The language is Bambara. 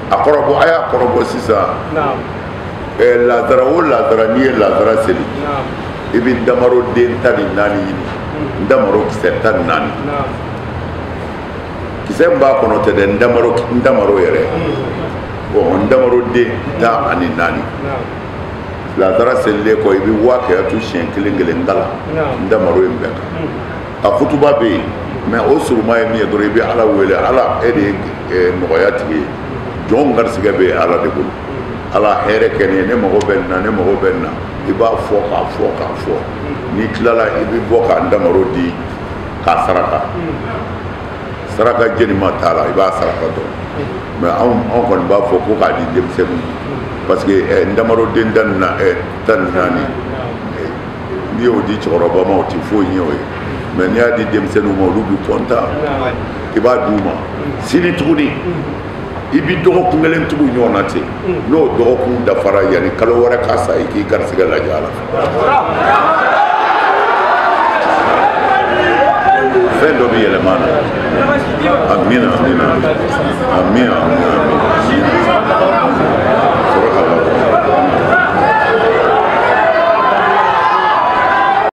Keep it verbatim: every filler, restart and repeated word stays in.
akorobo aya akorobo sisa naam eh lazara o lazara ni lazara seli naam ibi damaro den tani nani yini ndamaro kiseta nani naam kisemba kono te den ndamaro ndamaro yere bon ndamaro de ta ani nani naam lazara selle ko ibi wake atu shen kilingele ngala ndamaro imbeka a kutuba be mais o suruma mi dore bi ala wele ala ede moyati jon garsiga be ala de bul ala here kene ne mo benna ne mo benna iba fo ka fo ka fo ni klala ibi boka ndamaro di ka saraka saraka jeni matala iba saraka do mais on on kon ba fo ko ka di dem sebu parce que ndamaro den dan na tan nani ni o di choroba ma o ti fo nyoy mais ni a di dem senu mo lu bi konta iba duma sini tuguni ibi dogo kungelen tugu nyonate no dogo kun da fara yani kalo wara kasa iki garsiga la jala fendo bi ele mana amina amina amina amina